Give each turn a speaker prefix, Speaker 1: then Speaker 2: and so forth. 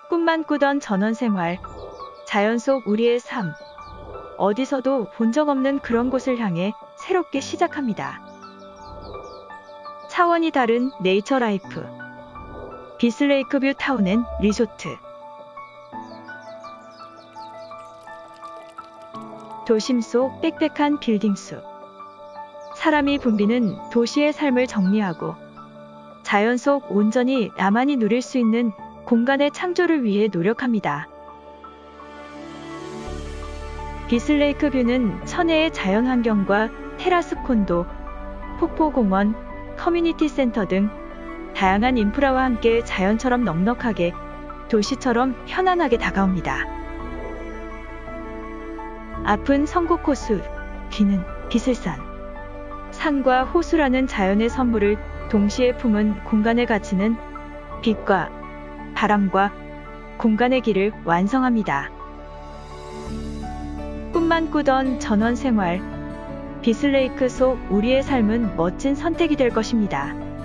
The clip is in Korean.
Speaker 1: 꿈만 꾸던 전원생활, 자연 속 우리의 삶, 어디서도 본 적 없는 그런 곳을 향해 새롭게 시작합니다. 차원이 다른 네이처 라이프, 비슬레이크뷰 타운 앤 리조트. 도심 속 빽빽한 빌딩 숲, 사람이 붐비는 도시의 삶을 정리하고 자연 속 온전히 나만이 누릴 수 있는 공간의 창조를 위해 노력합니다. 비슬레이크뷰는 천혜의 자연환경과 테라스 콘도, 폭포공원, 커뮤니티 센터 등 다양한 인프라와 함께 자연처럼 넉넉하게, 도시처럼 편안하게 다가옵니다. 앞은 성곡호수, 뒤는 비슬산. 산과 호수라는 자연의 선물을 동시에 품은 공간의 가치는 빛과 바람과 공간의 길을 완성합니다. 꿈만 꾸던 전원생활, 비슬레이크 속 우리의 삶은 멋진 선택이 될 것입니다.